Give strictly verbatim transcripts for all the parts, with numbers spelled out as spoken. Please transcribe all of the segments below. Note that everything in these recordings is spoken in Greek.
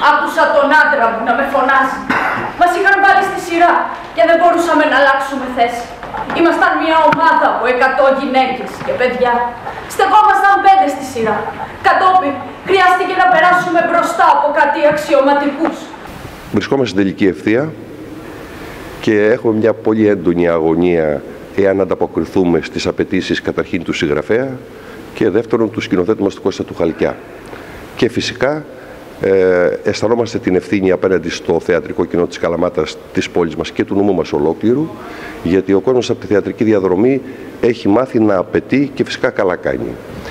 Άκουσα τον άντρα μου να με φωνάζει. Μας είχαν βάλει στη σειρά και δεν μπορούσαμε να αλλάξουμε θέση. Ήμασταν μια ομάδα από εκατό γυναίκες και παιδιά. Στεκόμασταν πέντε στη σειρά. Κατόπιν χρειάστηκε να περάσουμε μπροστά από κάτι αξιωματικούς. Βρισκόμαστε στην τελική ευθεία και έχουμε μια πολύ έντονη αγωνία εάν ανταποκριθούμε στις απαιτήσεις καταρχήν του συγγραφέα και δεύτερον του σκηνοθέτη μας του Κώστα του Χαλκιά. Και φυσικά Ε, αισθανόμαστε την ευθύνη απέναντι στο θεατρικό κοινό της Καλαμάτας, της πόλης μας και του νομού μας ολόκληρου, γιατί ο κόσμος από τη θεατρική διαδρομή έχει μάθει να απαιτεί και φυσικά καλά κάνει.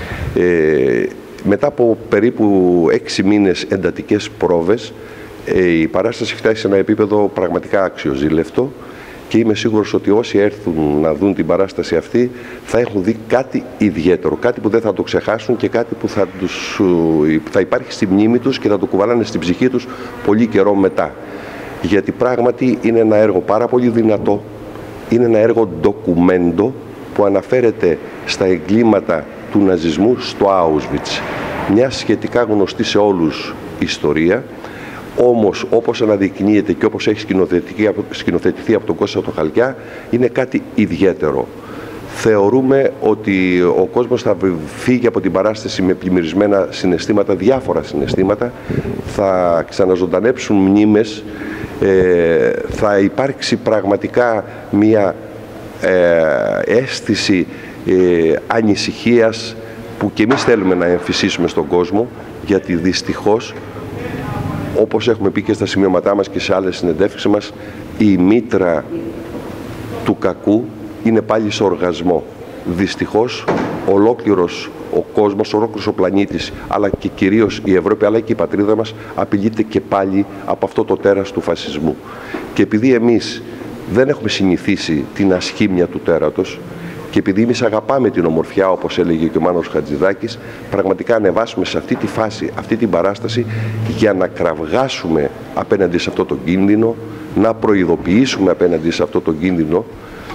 Ε, μετά από περίπου έξι μήνες εντατικές πρόβες, ε, η παράσταση φτάσει σε ένα επίπεδο πραγματικά αξιοζήλευτο και είμαι σίγουρος ότι όσοι έρθουν να δουν την παράσταση αυτή θα έχουν δει κάτι ιδιαίτερο, κάτι που δεν θα το ξεχάσουν και κάτι που θα, τους, θα υπάρχει στη μνήμη τους και θα το κουβαλάνε στην ψυχή τους πολύ καιρό μετά. Γιατί πράγματι είναι ένα έργο πάρα πολύ δυνατό, είναι ένα έργο ντοκουμέντο που αναφέρεται στα εγκλήματα του ναζισμού στο Auschwitz. Μια σχετικά γνωστή σε όλους ιστορία. Όμως, όπως αναδεικνύεται και όπως έχει σκηνοθετηθεί από τον Κώστα τον Χαλκιά, είναι κάτι ιδιαίτερο. Θεωρούμε ότι ο κόσμος θα φύγει από την παράσταση με πλημμυρισμένα συναισθήματα, διάφορα συναισθήματα, θα ξαναζωντανέψουν μνήμες, ε, θα υπάρξει πραγματικά μια ε, αίσθηση ε, ανησυχίας που και εμείς θέλουμε να εμφυσίσουμε στον κόσμο, γιατί δυστυχώς, όπως έχουμε πει και στα σημειώματά μας και σε άλλες συνεντεύξεις μας, η μήτρα του κακού είναι πάλι σε οργασμό. Δυστυχώς, ολόκληρος ο κόσμος, ολόκληρος ο πλανήτης, αλλά και κυρίως η Ευρώπη, αλλά και η πατρίδα μας, απειλείται και πάλι από αυτό το τέρας του φασισμού. Και επειδή εμείς δεν έχουμε συνηθίσει την ασχήμια του τέρατος, και επειδή εμείς αγαπάμε την ομορφιά, όπως έλεγε και ο Μάνος Χατζηδάκης, πραγματικά ανεβάσουμε σε αυτή τη φάση, αυτή την παράσταση, για να κραυγάσουμε απέναντι σε αυτό το κίνδυνο, να προειδοποιήσουμε απέναντι σε αυτό το κίνδυνο,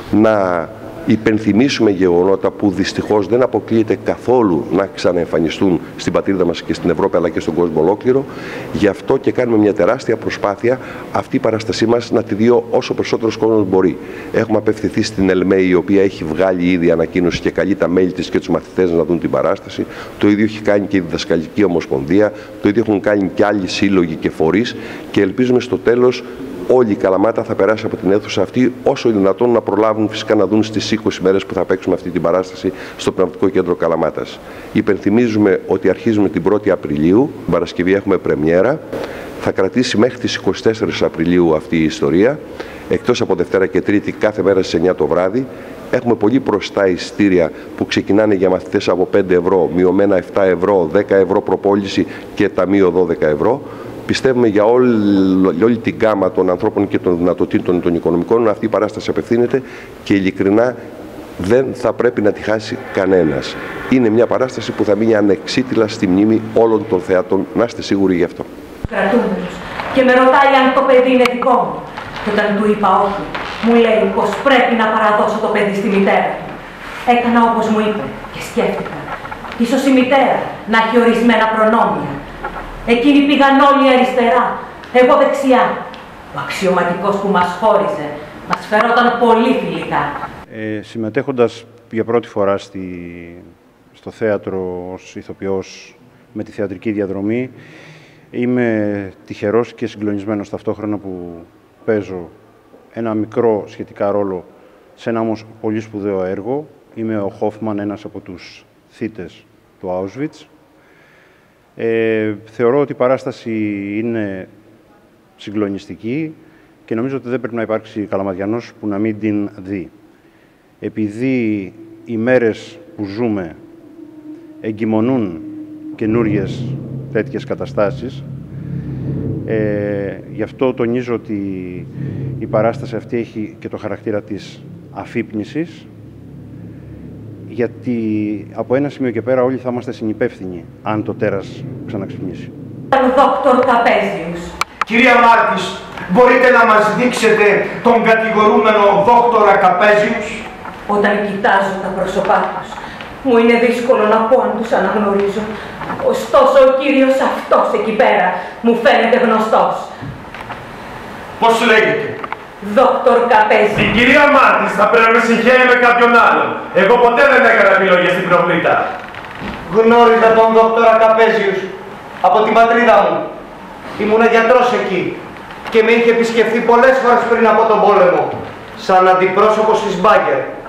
να υπενθυμίσουμε γεγονότα που δυστυχώς δεν αποκλείεται καθόλου να ξαναεμφανιστούν στην πατρίδα μας και στην Ευρώπη αλλά και στον κόσμο ολόκληρο. Γι' αυτό και κάνουμε μια τεράστια προσπάθεια αυτή η παράστασή μας να τη δει όσο περισσότερος κόσμος μπορεί. Έχουμε απευθυνθεί στην ΕΛΜΕΗ, η οποία έχει βγάλει ήδη ανακοίνωση και καλεί τα μέλη της και τους μαθητές να δουν την παράσταση. Το ίδιο έχει κάνει και η Διδασκαλική Ομοσπονδία, το ίδιο έχουν κάνει και άλλοι σύλλογοι και φορείς και ελπίζουμε στο τέλος όλη η Καλαμάτα θα περάσει από την αίθουσα αυτή, όσο δυνατόν να προλάβουν φυσικά να δουν στις είκοσι μέρες που θα παίξουμε αυτή την παράσταση στο Πνευματικό Κέντρο Καλαμάτας. Υπενθυμίζουμε ότι αρχίζουμε την πρώτη Απριλίου, την Παρασκευή έχουμε πρεμιέρα, θα κρατήσει μέχρι τις εικοστή τέταρτη Απριλίου αυτή η ιστορία, εκτός από Δευτέρα και Τρίτη κάθε μέρα στις εννιά το βράδυ. Έχουμε πολύ μπροστά εισιτήρια που ξεκινάνε για μαθητές από πέντε ευρώ, μειωμένα επτά ευρώ, δέκα ευρώ προπόληση και ταμείο δώδεκα ευρώ. Πιστεύουμε για όλη, όλη την γάμα των ανθρώπων και των δυνατοτήτων των οικονομικών αυτή η παράσταση απευθύνεται και ειλικρινά δεν θα πρέπει να τη χάσει κανένας. Είναι μια παράσταση που θα μείνει ανεξίτηλα στη μνήμη όλων των θεατών. Να είστε σίγουροι γι' αυτό. Κρατούμενος και με ρωτάει αν το παιδί είναι δικό μου. Και όταν του είπα όχι, μου λέει πως πρέπει να παραδώσω το παιδί στη μητέρα του. Έκανα όπως μου είπε και σκέφτηκα. Ίσως η μητέρα να έχει ορισμένα προνόμια. Εκείνοι πήγαν όλοι αριστερά, εγώ δεξιά. Ο αξιωματικός που μας χώρισε μας φερόταν πολύ φιλικά. Ε, συμμετέχοντας για πρώτη φορά στη, στο θέατρο ως ηθοποιός με τη θεατρική διαδρομή, είμαι τυχερός και συγκλονισμένος ταυτόχρονα που παίζω ένα μικρό σχετικά ρόλο σε ένα όμως πολύ σπουδαίο έργο. Είμαι ο Χόφμαν, ένας από τους θύτες του Auschwitz. Ε, θεωρώ ότι η παράσταση είναι συγκλονιστική και νομίζω ότι δεν πρέπει να υπάρξει καλαμαδιανός που να μην την δει. Επειδή οι μέρες που ζούμε εγκυμονούν καινούριες τέτοιες καταστάσεις, ε, γι' αυτό τονίζω ότι η παράσταση αυτή έχει και το χαρακτήρα της αφύπνισης, γιατί από ένα σημείο και πέρα όλοι θα είμαστε συνυπεύθυνοι αν το τέρας ξαναξυπνήσει. Δόκτωρ Καπέζιους. Κυρία Μάρτης, μπορείτε να μας δείξετε τον κατηγορούμενο δόκτορα Καπέζιους? Όταν κοιτάζω τα πρόσωπά τους, μου είναι δύσκολο να πω αν τους αναγνωρίζω. Ωστόσο ο κύριος αυτός εκεί πέρα μου φαίνεται γνωστός. Πώς λέγεται? Δόκτωρ Καπέζη. Την κυρία Μάρτης θα πρέπει να συγχαίρει με κάποιον άλλον. Εγώ ποτέ δεν έκανα επιλογές στην προκλήτα. Γνώριζα τον δόκτωρα Καπέζιους από την πατρίδα μου. Ήμουνα γιατρός εκεί και με είχε επισκεφθεί πολλές φορές πριν από τον πόλεμο, σαν αντιπρόσωπος της Μπάγκερ.